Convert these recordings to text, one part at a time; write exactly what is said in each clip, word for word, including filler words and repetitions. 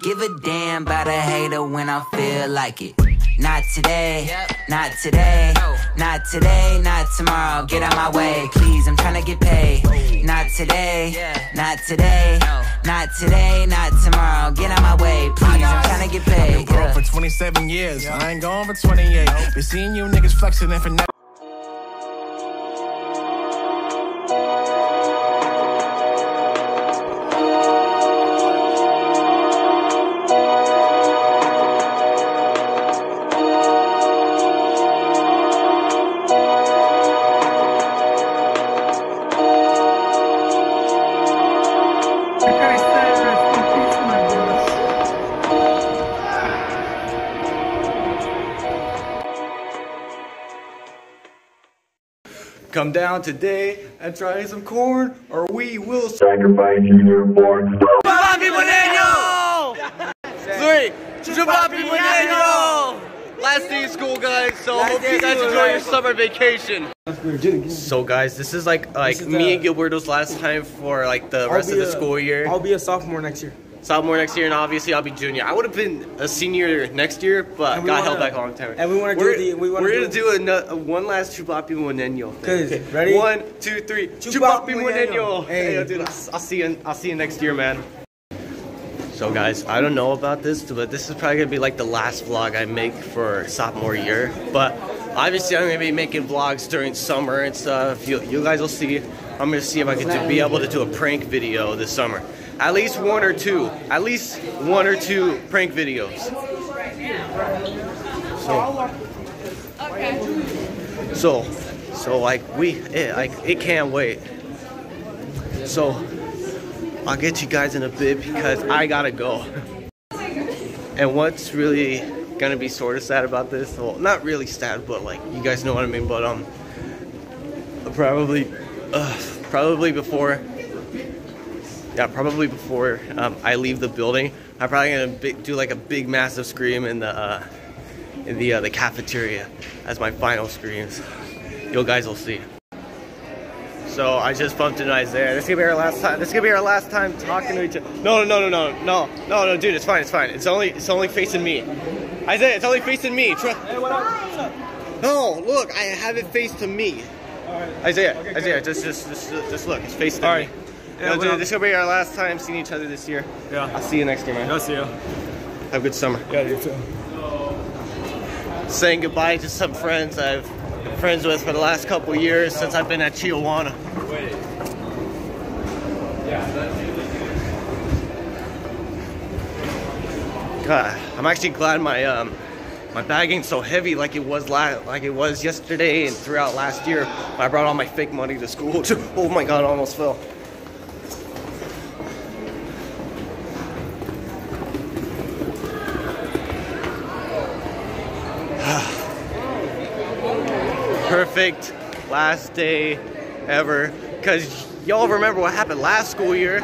Give a damn about a hater when I feel like it. Not today, yep. Not today, no. Not today, not tomorrow. Get out my way, please, I'm trying to get paid. Not today, yeah. Not today, no. Not today, not tomorrow. Get out my way, please, I'm trying to get paid. I've been broke yeah. for twenty-seven years, yeah. I ain't going for twenty-eight. Nope. Been seeing you niggas flexing and finesse. Come down today and try some corn, or we will sacrifice you newborn. Papi Moneno! Three, Papi Moneno! Last day of school, guys. So I hope you guys enjoy your summer vacation. So, guys, this is like like is me and Gilberto's last time for like the rest of the a, school year. I'll be a sophomore next year. Sophomore next year, and obviously I'll be junior. I would have been a senior next year, but got wanna, held back a long time. And we want to do the. We we're gonna do, do a, a one last Chupapi Moneno. Okay, ready? One, two, three. Chupapi Moneno. Hey, hey dude, I'll, I'll see you. I'll see you next year, man. So, guys, I don't know about this, but this is probably gonna be like the last vlog I make for sophomore year. But obviously, I'm gonna be making vlogs during summer and stuff. You, you guys will see. I'm gonna see if I can do, be able to do a prank video this summer. At least one or two. At least one or two prank videos. So, so, so like we, it, like it can't wait. So, I'll get you guys in a bit because I gotta go. And what's really gonna be sort of sad about this? Well, not really sad, but like you guys know what I mean. But um, probably, uh, probably before. Yeah, probably before um, I leave the building, I'm probably gonna big, do like a big, massive scream in the uh, in the uh, the cafeteria as my final screams. You guys will see. So I just bumped into Isaiah. This is gonna be our last time. This is gonna be our last time talking to each other. No, no, no, no, no, no, no, no, dude. It's fine. It's fine. It's only it's only facing me. Isaiah, it's only facing me. Try hey, what up? What's up? No, look, I have it faced to me. All right. Isaiah, okay, Isaiah, just, just just just look. It's faced to All me. Right. Yeah, no, dude, this is gonna be our last time seeing each other this year. Yeah. I'll see you next year, man. I'll see you. Have a good summer. Yeah, you too. Saying goodbye to some friends I've been friends with for the last couple years since I've been at Chihuahua. Wait. God, I'm actually glad my um my bag ain't so heavy like it was la like it was yesterday and throughout last year. I brought all my fake money to school. Oh my God, I almost fell. Perfect last day ever, because y'all remember what happened last school year.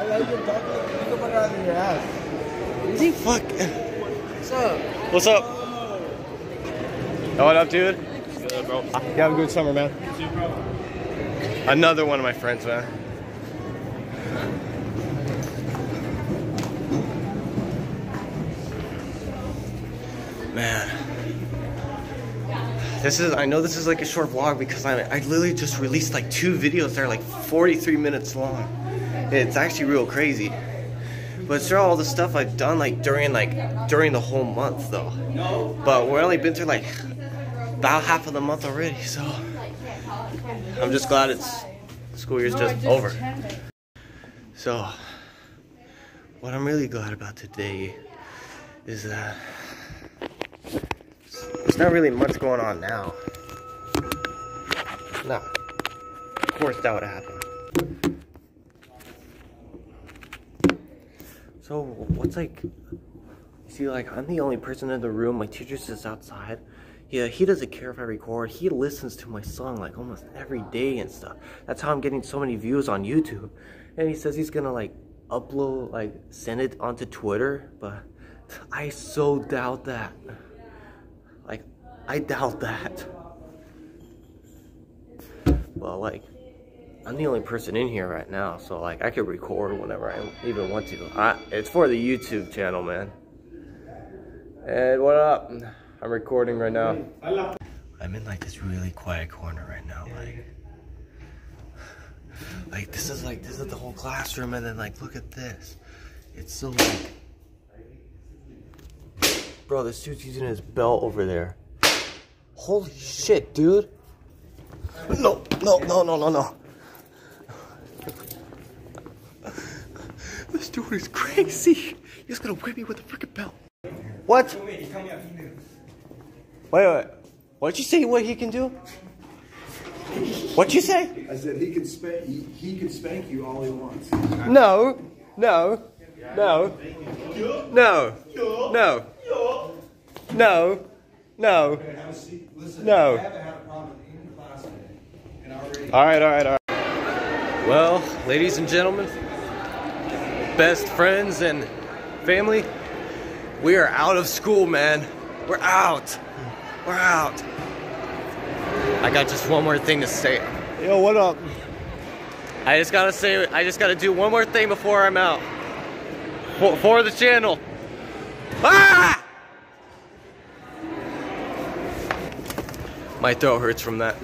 You fuck. What's up? What's up? Oh, what up, dude? What's up, bro? You have a good summer, man. You too, bro. Another one of my friends, man. Man. This is, I know this is like a short vlog because I, I literally just released like two videos that are like forty-three minutes long. It's actually real crazy. But it's all the stuff I've done like during like during the whole month though. But we're only been through like about half of the month already, so I'm just glad it's school year's just over. So what I'm really glad about today is that there's not really much going on now. No. Of course that would happen. So, what's like... See, like, I'm the only person in the room. My teacher's just outside. Yeah, he doesn't care if I record. He listens to my song, like, almost every day and stuff. That's how I'm getting so many views on YouTube. And he says he's gonna, like, upload, like, send it onto Twitter. But I so doubt that. Like, I doubt that. Well, like, I'm the only person in here right now, so like I could record whenever I even want to. I, it's for the YouTube channel, man. And what up? I'm recording right now. I'm in like this really quiet corner right now, like, like this is like this is the whole classroom, and then like look at this. It's so like, bro, this dude's using his belt over there. Holy shit, dude! No, no, no, no, no, no. This dude is crazy. He's gonna whip me with a freaking belt. What? Wait, wait. What'd you say? What he can do? What'd you say? I said he can spank. He, he can spank you all he wants. No, no, no, no, no, no, no, no. All right, all right, all right. Well, ladies and gentlemen, best friends and family, we are out of school, man. We're out. We're out. I got just one more thing to say. Yo, what up? I just gotta say, I just gotta do one more thing before I'm out. For, for the channel. Ah! My throat hurts from that.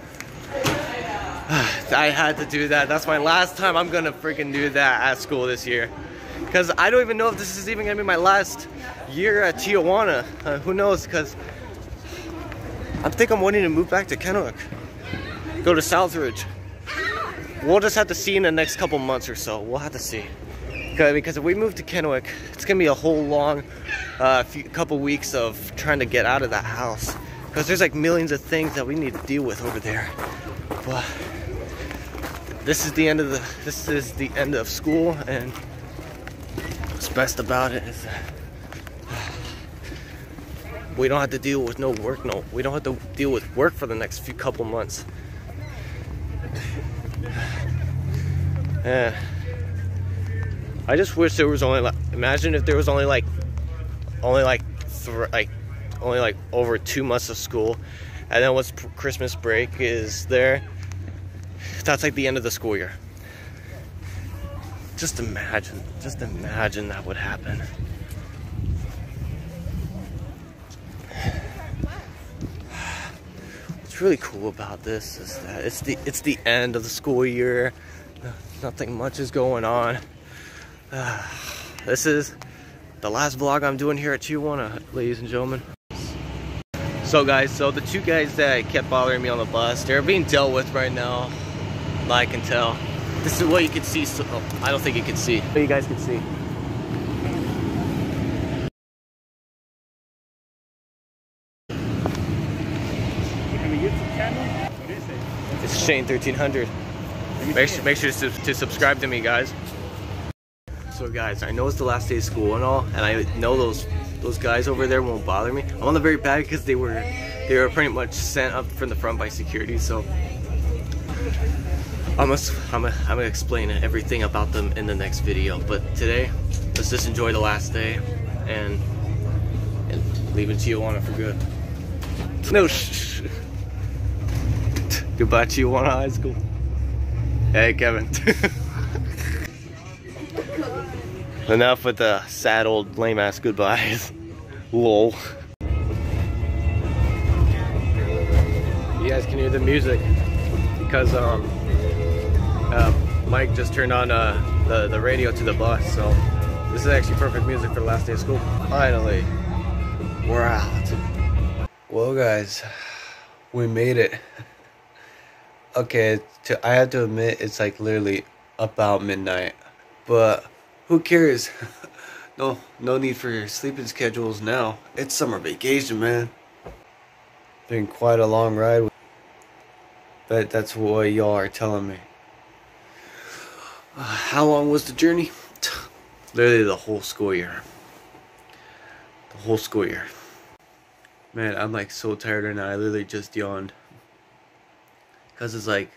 I had to do that. That's my last time I'm gonna freaking do that at school this year. Because I don't even know if this is even gonna be my last year at Tijuana. Uh, who knows? Because I think I'm wanting to move back to Kennewick. Go to Southridge. We'll just have to see in the next couple months or so. We'll have to see. Okay, because if we move to Kennewick, it's gonna be a whole long uh, few, couple weeks of trying to get out of that house. Because there's like millions of things that we need to deal with over there. But this is the end of the this is the end of school, and what's best about it is that we don't have to deal with no work. No, we don't have to deal with work for the next few couple months. Yeah. I just wish there was only like, imagine if there was only like, only like, th like, only like over two months of school, and then once Christmas break is there, that's like the end of the school year. Just imagine, just imagine that would happen. What's really cool about this is that it's the it's the end of the school year. Nothing much is going on. Uh, this is the last vlog I'm doing here at Tijuana, ladies and gentlemen. So guys, so the two guys that kept bothering me on the bus, they're being dealt with right now. I can tell. This is what you can see. So, oh, I don't think you can see. But you guys can see. It's Shane thirteen hundred. Make sure, make sure to, to subscribe to me, guys. So guys, I know it's the last day of school and all, and I know those those guys over there won't bother me. I'm on the very bad because they were they were pretty much sent up from the front by security. So I'm gonna, I'm gonna, I'm gonna explain everything about them in the next video. But today, let's just enjoy the last day and and leave in Tijuana for good. No, shh. Goodbye, Tijuana High School. Hey, Kevin. Enough with the sad old lame ass goodbyes. Lol. You guys can hear the music because um uh, Mike just turned on uh, the the radio to the bus, so this is actually perfect music for the last day of school. Finally, we're out. Well, guys, we made it. Okay, to, I have to admit, it's like literally about midnight, but who cares? no, no need for your sleeping schedules now. It's summer vacation, man. Been quite a long ride, but that's what y'all are telling me. Uh, how long was the journey? Literally the whole school year. The whole school year. Man, I'm like so tired right now. I literally just yawned. Cause it's like,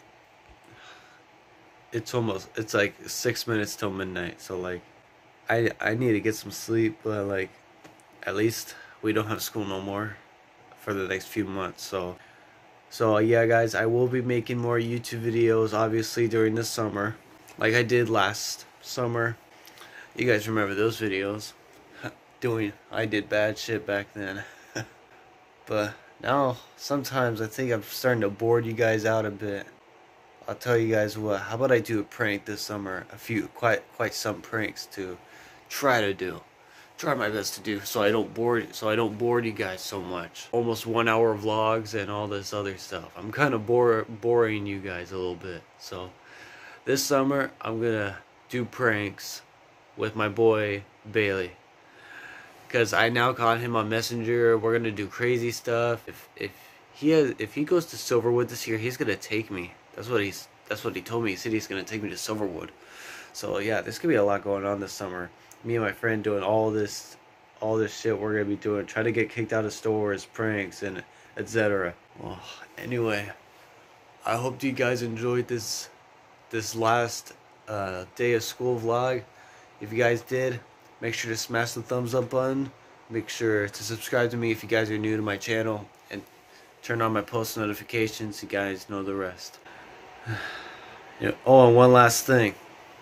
it's almost, it's like six minutes till midnight. So like, I I need to get some sleep, but like, at least we don't have school no more for the next few months. So So yeah guys, I will be making more YouTube videos obviously during the summer, like I did last summer. You guys remember those videos? Doing, I did bad shit back then. But now, sometimes I think I'm starting to bore you guys out a bit. I'll tell you guys what, how about I do a prank this summer? A few, quite quite some pranks to try to do. Try my best to do so I don't bore so I don't bore you guys so much. Almost one hour vlogs and all this other stuff. I'm kind of bore, boring you guys a little bit. So this summer I'm gonna do pranks with my boy Bailey. Because I now caught him on Messenger. We're gonna do crazy stuff. If if he has, if he goes to Silverwood this year, he's gonna take me. That's what he's. That's what he told me. He said he's gonna take me to Silverwood. So yeah, there's gonna be a lot going on this summer. Me and my friend doing all this, all this shit. We're gonna be doing. Trying to get kicked out of stores, pranks, and et cetera. Well, anyway, I hope you guys enjoyed this, this last uh, day of school vlog. If you guys did, make sure to smash the thumbs up button. Make sure to subscribe to me if you guys are new to my channel. And turn on my post notifications. You guys know the rest. Yeah. Oh, and one last thing.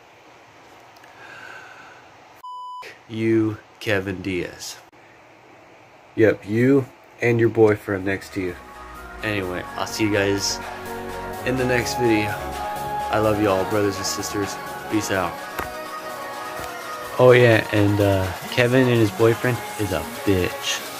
F you, Kevin Diaz. Yep, you and your boyfriend next to you. Anyway, I'll see you guys in the next video. I love you all, brothers and sisters. Peace out. Oh yeah, and uh, Kevin and his boyfriend is a bitch.